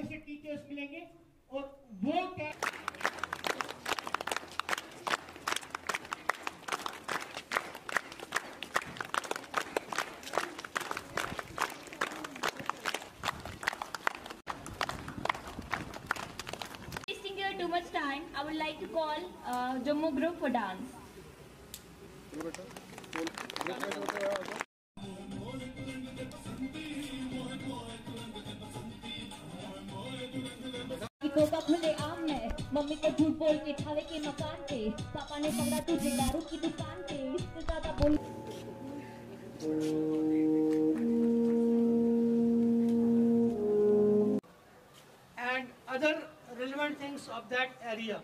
अच्छे से टीचर्स मिलेंगे और वो क्या too much time, I would like to call Jammu group for dance. का खुले आम में मम्मी को झूठ बोल के ठावे के मकान पे पापा ने पकड़ा तुझे दारू की दुकान पे इससे ज्यादा बोल and other relevant things of that area,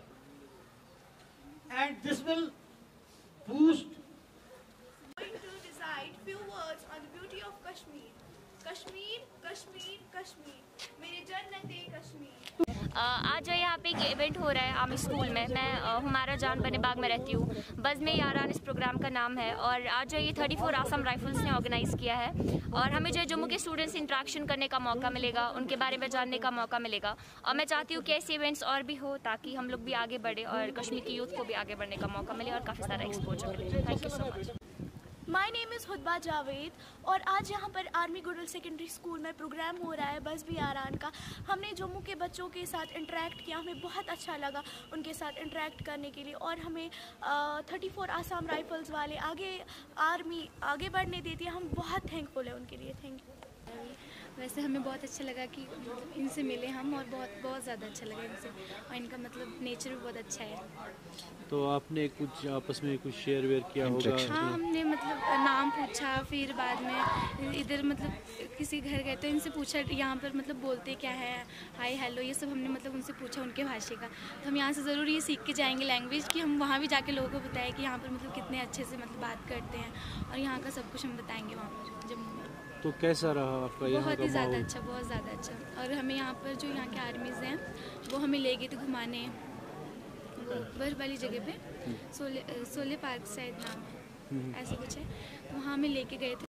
and this will boost. Going to recite few words on the beauty of Kashmir. Kashmir, Kashmir, Kashmir, मेरे जन्नते कश्मीर। आज जो यहाँ पे एक इवेंट हो रहा है आर्मी स्कूल में। मैं हमारा जान बने बाग में रहती हूँ। बज़्म यारान इस प्रोग्राम का नाम है और आज जो ये 34 आसाम राइफल्स ने ऑर्गेनाइज़ किया है और हमें जो जम्मू के स्टूडेंट्स से इंटरेक्शन करने का मौका मिलेगा, उनके बारे में जानने का मौका मिलेगा और मैं चाहती हूँ कि ऐसे इवेंट्स और भी हो ताकि हम लोग भी आगे बढ़े और कश्मीर की यूथ को भी आगे बढ़ने का मौका मिले और काफ़ी सारा एक्सपोजर मिले। Thank you so much. My name is Hudba Javed और आज यहाँ पर आर्मी गुडल सेकेंडरी स्कूल में प्रोग्राम हो रहा है बज़्म यारान का। हमने जम्मू के बच्चों के साथ इंटरेक्ट किया, हमें बहुत अच्छा लगा उनके साथ इंटरेक्ट करने के लिए और हमें 34 आसाम राइफल्स वाले आर्मी आगे बढ़ने देती है। हम बहुत थैंकफुल है उनके लिए। Thank you. वैसे हमें बहुत अच्छा लगा कि इनसे मिले हम और बहुत ज़्यादा अच्छा लगा इनसे और इनका मतलब नेचर भी बहुत अच्छा है। तो आपने कुछ आपस में कुछ शेयर वेयर किया होगा? हाँ, हमने मतलब नाम पूछा, फिर बाद में इधर मतलब किसी घर गए तो इनसे पूछा यहाँ पर मतलब बोलते क्या है, हाय हेलो, ये सब हमने मतलब उनसे पूछा उनके भाषा का। तो हम यहाँ से ज़रूर ये सीख के जाएंगे लैंग्वेज कि हम वहाँ भी जाके लोगों को बताएं कि यहाँ पर मतलब कितने अच्छे से मतलब बात करते हैं और यहाँ का सब कुछ हम बताएंगे वहाँ पर जम्मू में। तो कैसा रहा आपका यहाँ का बहुत ही ज़्यादा अच्छा, बहुत ज़्यादा अच्छा। और हमें यहाँ पर जो यहाँ के आर्मीज़ हैं वो हमें ले गए थे घुमाने वो बर्फ वाली जगह पे, सोले पार्क शायद नाम है, ऐसा कुछ है। तो वहाँ हमें लेके गए थे।